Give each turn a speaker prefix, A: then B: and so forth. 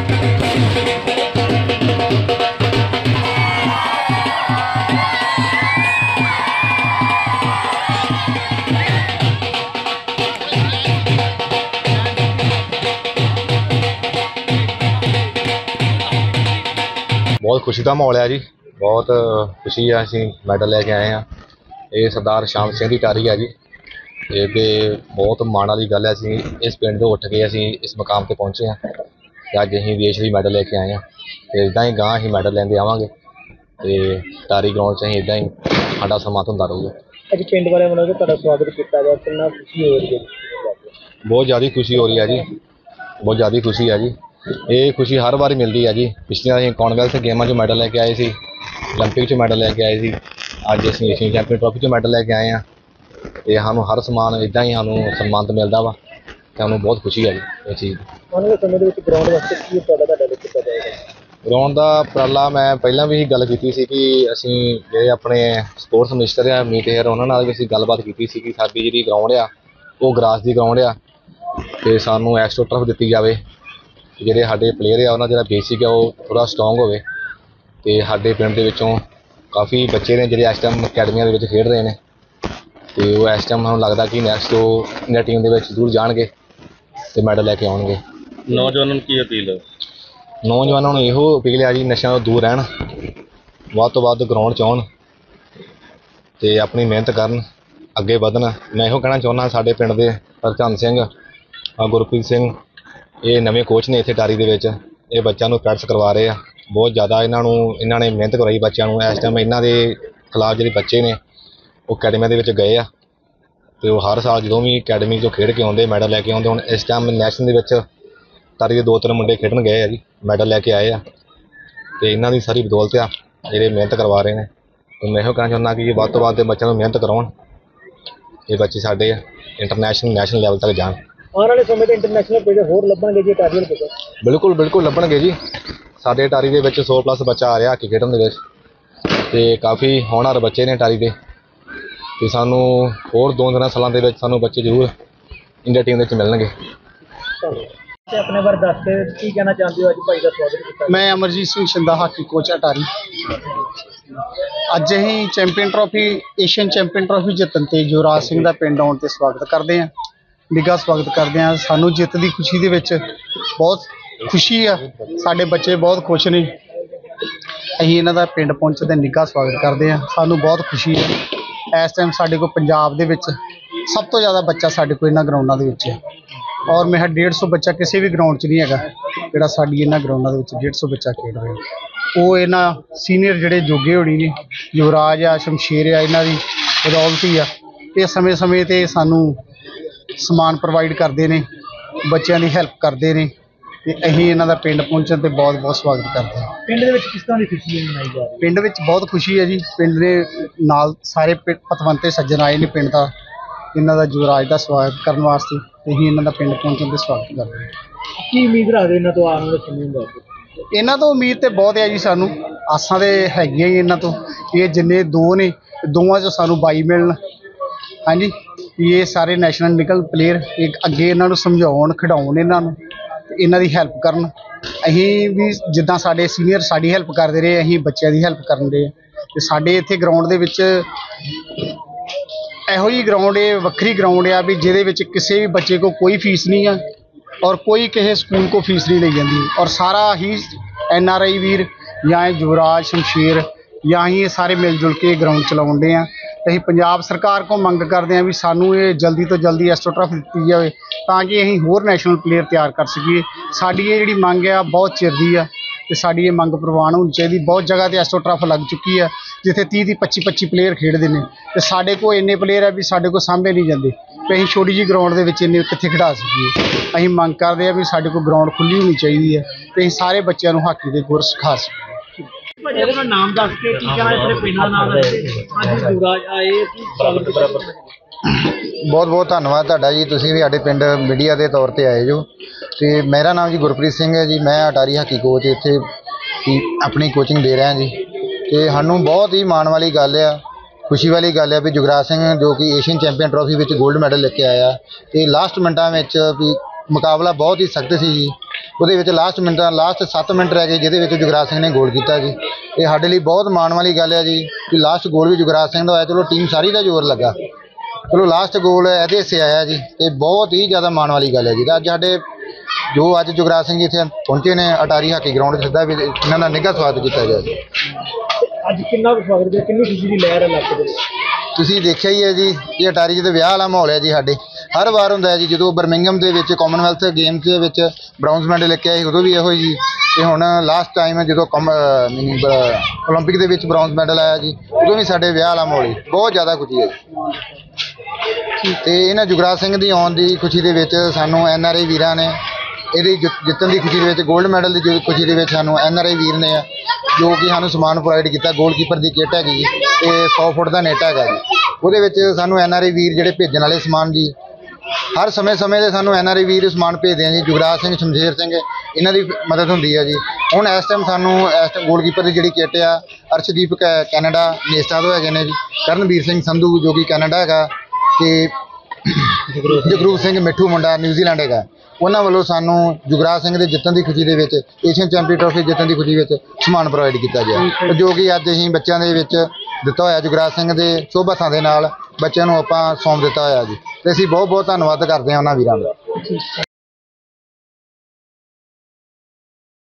A: बहुत खुशी का माहौल है जी, बहुत खुशी है। असीं मैडल लैके आए हैं। ये सरदार शाम सिंह की टारी है जी। ये बहुत माण वाली गल है, असीं इस पिंड तो उठ के असीं इस मुकाम पर पहुँचे हैं तो अज असीं देश ਲਈ मैडल लैके आए हैं। तो इदा ही गांह असीं मैडल लैंदे आवांगे तो टारी ग्राउंड 'ਚ असीं इदा ही साडा सम्मान होंदा रहूगा।
B: अज पिंड वाले वालों तुहाडा स्वागत किया गया, कितना खुशी हो रही है?
A: बहुत ज़्यादा खुशी हो रही है जी, बहुत ज़्यादा खुशी है जी। ये खुशी हर बार मिलती है जी। पिछले असीं कॉमनवेल्थ गेमां 'ਚ मैडल लैके आए सी, ओलंपिक 'ਚ मैडल लैके आए सी, अज असीं एशियन चैंपीयन ट्रॉफी 'ਚ मैडल लैके आए हैं। तो सानूं हर समान इदा ही सानूं सन्मानित मिलता वा, सानूं बहुत खुशी है जी इस चीज़।
B: आने वाले समय में ग्राउंड वास्ते की तुहाडा किया जाएगा?
A: ग्राउंड का उपराला मैं पहला भी गल की सी कि असीं जिहड़े अपने स्पोर्ट्स मिनिस्टर आ मीत हेयर उन्हां नाल भी असीं गलबात की सी कि साडी जिहड़ी ग्राउंड आ वो ग्रास की ग्राउंड आ ते सानूं एस्ट्रो टर्फ दित्ती जावे। ਜਿਹੜੇ ਸਾਡੇ ਪਲੇਅਰ ਆ ਉਹਨਾਂ ਜਿਹੜਾ ਬੇਸਿਕ ਆ ਉਹ ਥੋੜ੍ਹਾ ਸਟਰੋਂਗ ਹੋਵੇ ਅਤੇ ਸਾਡੇ ਪਿੰਡ ਦੇ ਵਿੱਚੋਂ ਕਾਫੀ ਬੱਚੇ ਨੇ ਜਿਹੜੇ ਇਸ ਟਾਈਮ ਅਕੈਡਮੀਆਂ ਦੇ ਵਿੱਚ ਖੇਡ ਰਹੇ ਨੇ ਅਤੇ ਉਹ ਇਸ ਟਾਈਮ ਸਾਨੂੰ ਲੱਗਦਾ ਕਿ ਨੈਕਸਟ ਉਹ ਇੰਡੀਆ ਟੀਮ ਦੇ ਵਿੱਚ ਜ਼ਰੂਰ ਜਾਣਗੇ ਅਤੇ ਮੈਡਲ ਲੈ ਕੇ ਆਉਣਗੇ।
C: ਨੌਜਵਾਨਾਂ ਨੂੰ ਕੀ ਅਪੀਲ ਹੈ?
A: ਨੌਜਵਾਨਾਂ ਨੂੰ ਇਹੋ ਅਪੀਲ ਆ ਜੀ, ਨਸ਼ਿਆਂ ਤੋਂ ਦੂਰ ਰਹਿਣ, ਵੱਧ ਤੋਂ ਵੱਧ ਗਰਾਊਂਡ 'ਚ ਆਉਣ ਅਤੇ ਆਪਣੀ ਮਿਹਨਤ ਕਰਨ, ਅੱਗੇ ਵਧਣ। ਮੈਂ ਇਹੋ ਕਹਿਣਾ ਚਾਹੁੰਦਾ ਸਾਡੇ ਪਿੰਡ ਦੇ ਹਰਚੰਦ ਸਿੰਘ, ਗੁਰਪ੍ਰੀਤ ਸਿੰਘ, ਇਹ ਨਵੇਂ ਕੋਚ ਨੇ ਇੱਥੇ ਟਾਰੀ ਦੇ ਵਿੱਚ। ਇਹ ਬੱਚਿਆਂ ਨੂੰ ਪ੍ਰੈਕਟਿਸ ਕਰਵਾ ਰਹੇ ਆ ਬਹੁਤ ਜ਼ਿਆਦਾ। ਇਹਨਾਂ ਨੇ ਮਿਹਨਤ ਕਰਵਾਈ ਬੱਚਿਆਂ ਨੂੰ। ਇਸ ਟਾਈਮ ਇਹਨਾਂ ਦੇ ਖਿਲਾਫ ਜਿਹੜੇ ਬੱਚੇ ਨੇ ਉਹ ਅਕੈਡਮੀਆਂ ਦੇ ਵਿੱਚ ਗਏ ਆ ਅਤੇ ਉਹ ਹਰ ਸਾਲ ਜਦੋਂ ਵੀ ਅਕੈਡਮੀ 'ਚੋਂ ਖੇਡ ਕੇ ਆਉਂਦੇ ਮੈਡਲ ਲੈ ਕੇ ਆਉਂਦੇ। ਹੁਣ ਇਸ ਟਾਈਮ ਨੈਸ਼ਨਲ ਦੇ ਵਿੱਚ ਟਾਰੀ ਦੇ 2-3 ਮੁੰਡੇ ਖੇਡਣ ਗਏ ਆ ਜੀ, ਮੈਡਲ ਲੈ ਕੇ ਆਏ ਆ ਅਤੇ ਇਹਨਾਂ ਦੀ ਸਾਰੀ ਬਦੌਲਤ ਆ ਜਿਹੜੇ ਮਿਹਨਤ ਕਰਵਾ ਰਹੇ ਨੇ। ਅਤੇ ਮੈਂ ਇਹੋ ਕਹਿਣਾ ਚਾਹੁੰਦਾ ਕਿ ਵੱਧ ਤੋਂ ਵੱਧ ਬੱਚਿਆਂ ਨੂੰ ਮਿਹਨਤ ਕਰਾਉਣ, ਇਹ ਬੱਚੇ ਸਾਡੇ ਇੰਟਰਨੈਸ਼ਨਲ ਨੈਸ਼ਨਲ ਲੈਵਲ ਤੱਕ ਜਾਣ।
B: आने वाले समय में इंटरनेशनल प्लेयर होर लभणगे जी टारी वाले पासे?
A: बिल्कुल बिल्कुल लभणगे जी। साडे टारी दे विच 100+ बच्चा आ रहा हाकी खेडण दे विच ते काफ़ी होनहार बच्चे ने टारी दे ते सानूं होर 2-3 सालां दे विच सानूं बच्चे जरूर इंडिया टीम दे विच मिलणगे।
B: अपने बारे दस के की कहना चाहते हो? अज भाई का स्वागत किया।
D: मैं अमरजीत सिंह शिंदा हाकी कोच अटारी। अज असीं champion trophy Asian champion trophy जितन ते युवराज सिंह दा पिंड आउण ते स्वागत करते हैं, निघा स्वागत करते हैं। सानू जित की खुशी दे विच बहुत खुशी आ, साडे बच्चे बहुत खुश ने। असीं इन्हां दा पिंड पहुंचे ते निघा स्वागत करते हैं, सानू बहुत खुशी है। इस टाइम साडे कोल पंजाब दे विच सब तो ज़्यादा बच्चा साडे कोल इन्हां ग्राउंडां दे विच है और मेरा 150 बच्चा किसी भी ग्राउंड च नहीं है जिहड़ा साडी इन्हां ग्राउंडां दे विच 150 बच्चा खेड रहा है। वो इन्हां सीनियर जिहड़े जोगे होणी ने, युवराज आ, शमशेर आ, इन्हां दी बदौलत ही आ। ये समय समय ते सानू समान प्रोवाइड करते हैं, बच्चों की हैल्प करते हैं ते असीं इन्हां दा पिंड पहुंचण ते बहुत बहुत स्वागत करते हैं।
B: पिंड दे विच किस तरह की खुशी मनाई जा रही है?
D: पिंड विच बहुत खुशी है जी। पिंड दे नाल सारे पतवंते सज्जन आए ने पिंड दा इन्हां दा युवराज दा स्वागत करन वास्ते ते असीं इन्हां दा पिंड पहुंचण ते स्वागत करते हैं।
B: की उम्मीद रखदे इन्हां तो आने वाले समय में?
D: इन्हां तो उम्मीद ते बहुत है जी, सानू आसां ते हैगियां ही इन्हां तो। ये जिन्ने दो ने दोवां चों सानू 22 मिलण। हाँ जी, ये सारे नैशनल निकल प्लेयर एक अगे इन्हों समझाउण खिडाउण, इन्हों की हैल्प करन। असीं भी जिद्दां साडे सीनियर साडी हैल्प करते रहे, असीं बच्चों की हैल्प करन रहे ते साडे इत्थे ग्राउंड दे विच इहो जी ग्राउंड है, वक्री ग्राउंड आ भी जिहदे विच किसी भी बच्चे को कोई फीस नहीं है और कोई किसी स्कूल को फीस नहीं ली जाती और सारा ही NRI वीर या युवराज शमशेर या ही सारे मिलजुल के ग्राउंड चलाउण दे आ। असीं पंजाब सरकार को मंग करते हैं भी सानू ये जल्दी तो जल्दी एस्ट्रो ट्रॉफी दित्ती जाए ताकि असीं होर नैशनल प्लेयर तैयार कर सकीए। साडी ये जिहड़ी मंग है बहुत चिर दी आ ते साडी ये मंग प्रवान होनी चाहिए। बहुत जगह ते एस्ट्रो ट्रॉफी लग चुकी है जिथे 30-25 प्लेयर खेडते हैं ते साडे कोल इन्ने प्लेयर है भी साडे कोल सामभे नहीं जाते कि असीं छोटी जी ग्राउंड दे विच इन्ने कित्थे खिडा सकीए। असीं मंग करते हैं भी साडे कोल ग्राउंड खुली होनी चाहिए है ते असीं सारे बच्चों नूं हाकी दे गुर सिखा सकीए।
B: नाम दस के की कहना है? पिंड दा नाम दस के अज युवराज आए की स्वागत किया?
E: बहुत बहुत धन्यवाद तुहाडा जी, तुसीं भी साडे पिंड मीडिया के तौर पर आए जो। तो मेरा नाम जी गुरप्रीत सिंह है जी, मैं अटारी हाकी कोच इत्थे अपनी कोचिंग दे रहा जी। तो सानूं बहुत ही माण वाली गल आ, खुशी वाली गल है भी जुगराज सिंह जो कि एशियन चैंपीयन ट्रॉफी में गोल्ड मैडल लेके आया। तो लास्ट मिनटां में भी मुकाबला बहुत ही सख्त सी जी ਉਹਦੇ ਵਿੱਚ ਲਾਸਟ 7 ਮਿੰਟ ਰਹਿ ਗਏ, ਜਿਹਦੇ ਵਿੱਚ ਜੁਗਰਾਜ ਸਿੰਘ ਨੇ ਗੋਲ ਕੀਤਾ ਜੀ। ਇਹ ਸਾਡੇ ਲਈ ਬਹੁਤ ਮਾਣ ਵਾਲੀ ਗੱਲ ਹੈ ਜੀ ਕਿ ਲਾਸਟ ਗੋਲ ਵੀ ਜੁਗਰਾਜ ਸਿੰਘ ਦਾ ਹੋਇਆ। ਚਲੋ ਟੀਮ ਸਾਰੀ ਦਾ ਜ਼ੋਰ ਲੱਗਾ, ਚਲੋ ਲਾਸਟ ਗੋਲ ਇਹਦੇ ਹਿੱਸੇ ਆਇਆ ਜੀ। ਇਹ ਬਹੁਤ ਹੀ ਜ਼ਿਆਦਾ ਮਾਣ ਵਾਲੀ ਗੱਲ ਹੈ ਜੀ। ਅੱਜ ਸਾਡੇ ਅੱਜ ਜੁਗਰਾਜ ਸਿੰਘ ਜੀ ਇੱਥੇ ਪਹੁੰਚੇ ਨੇ ਅਟਾਰੀ ਹਾਕੀ ਗਰਾਊਂਡ 'ਚ, ਸਿੱਧਾ ਵੀ ਇਹਨਾਂ ਦਾ ਨਿੱਘਾ ਸਵਾਗਤ ਕੀਤਾ ਗਿਆ ਜੀ।
B: ਅੱਜ ਕਿੰਨਾ ਕੁ ਸਵਾਗਤ ਹੈ, ਕਿੰਨੀ ਖੁਸ਼ੀ ਦੀ ਲਹਿਰ ਹੈ ਇਲਾਕੇ ਦੇ ਵਿੱਚ?
E: ਤੁਸੀਂ ਦੇਖਿਆ ਹੀ ਹੈ ਜੀ, ਇਹ ਅਟਾਰੀ 'ਚ ਤਾਂ ਵਿਆਹ ਵਾਲਾ ਮਾਹੌਲ ਹੈ ਜੀ। ਸਾਡੇ ਹਰ ਵਾਰ ਹੁੰਦਾ ਹੈ ਜੀ, ਜਦੋਂ ਬਰਮਿੰਗਮ ਦੇ ਵਿੱਚ ਕਾਮਨਵੈਲਥ ਗੇਮਸ ਦੇ ਵਿੱਚ ਬ੍ਰਾਊਨਜ਼ ਮੈਡਲ ਲੈ ਕੇ ਆਏ ਉਦੋਂ ਵੀ ਇਹੋ ਜੀ। ਤੇ ਹੁਣ ਲਾਸਟ ਟਾਈਮ ਜਦੋਂ ਓਲੰਪਿਕ ਦੇ ਵਿੱਚ ਬ੍ਰਾਊਨਜ਼ ਮੈਡਲ ਆਇਆ ਜੀ, ਉਦੋਂ ਵੀ ਸਾਡੇ ਵਿਆਹ ਵਾਲਾ ਮਾਹੌਲ ਸੀ। ਬਹੁਤ ਜ਼ਿਆਦਾ ਖੁਸ਼ੀ ਹੈ ਤੇ ਇਹਨਾਂ ਜੁਗਰਾਜ ਸਿੰਘ ਦੀ ਆਉਣ ਦੀ ਖੁਸ਼ੀ ਦੇ ਵਿੱਚ ਸਾਨੂੰ NRI ਵੀਰਾਂ ਨੇ, ਇਹਦੀ ਜਿੱਤਣ ਦੀ ਖੁਸ਼ੀ ਦੇ ਵਿੱਚ, 골ਡ ਮੈਡਲ ਦੀ ਖੁਸ਼ੀ ਦੇ ਵਿੱਚ ਸਾਨੂੰ NRI ਵੀਰ ਨੇ ਜੋ ਕਿ ਸਾਨੂੰ ਸਮਾਨ ਪ੍ਰੋਵਾਈਡ ਕੀਤਾ। ਗੋਲਕੀਪਰ ਦੀ ਕਿੱਟ ਹੈਗੀ ਜੀ ਤੇ 100 ਫੁੱਟ ਦਾ ਨੈੱਟ ਹੈਗਾ ਜੀ। ਉਹਦੇ ਵਿੱਚ ਸਾਨੂੰ NRI ਵੀਰ ਜਿਹੜੇ ਭੇਜਣ ਵਾਲੇ ਸਮਾਨ ਜੀ, ਹਰ ਸਮੇਂ ਤੇ ਸਾਨੂੰ NRI ਵੀਰ ਸਮਾਨ ਭੇਜਦੇ ਆ ਜੀ। ਜੁਗਰਾਜ ਸਿੰਘ, ਸ਼ਮਸ਼ੇਰ ਸਿੰਘ, ਇਹਨਾਂ ਦੀ ਮਦਦ ਹੁੰਦੀ ਹੈ ਜੀ। ਹੁਣ ਇਸ ਟਾਈਮ ਸਾਨੂੰ ਗੋਲਕੀਪਰ ਦੀ ਜਿਹੜੀ ਕਿੱਟ ਆ, ਅਰਸ਼ਦੀਪ ਕੈਨੇਡਾ ਨੇਸਟਾ ਤੋਂ ਹੈਗੇ ਨੇ ਜੀ, ਕਰਨਵੀਰ ਸਿੰਘ ਸੰਧੂ ਜੋ ਕਿ ਕੈਨੇਡਾ ਹੈਗਾ, ਤੇ ਜਗਰੂਪ ਸਿੰਘ ਮਿੱਠੂ ਮੁੰਡਾ ਨਿਊਜ਼ੀਲੈਂਡ ਹੈਗਾ। ਉਹਨਾਂ ਵੱਲੋਂ ਸਾਨੂੰ ਜੁਗਰਾਜ ਸਿੰਘ ਦੇ ਜਿੱਤਣ ਦੀ ਖੁਸ਼ੀ ਦੇ ਵਿੱਚ, ਏਸ਼ੀਅਨ ਚੈਂਪੀਅਨ ਟਰਾਫੀ ਜਿੱਤਣ ਦੀ ਖੁਸ਼ੀ ਵਿੱਚ ਸਮਾਨ ਪ੍ਰੋਵਾਈਡ ਕੀਤਾ ਗਿਆ, ਜੋ ਕਿ ਅੱਜ ਅਸੀਂ ਬੱਚਿਆਂ ਦੇ ਵਿੱਚ ਦਿੱਤਾ ਹੋਇਆ। ਜੁਗਰਾਜ ਸਿੰਘ ਦੇ ਸ਼ੁਭ ਹੱਥਾਂ ਦੇ ਨਾਲ ਬੱਚਿਆਂ ਨੂੰ ਆਪਾਂ ਸੌਂਪ ਦਿੱਤਾ ਹੋਇਆ ਜੀ। ਤੇ ਅਸੀਂ ਬਹੁਤ ਬਹੁਤ ਧੰਨਵਾਦ ਕਰਦੇ ਹਾਂ ਉਹਨਾਂ ਵੀਰਾਂ ਦਾ।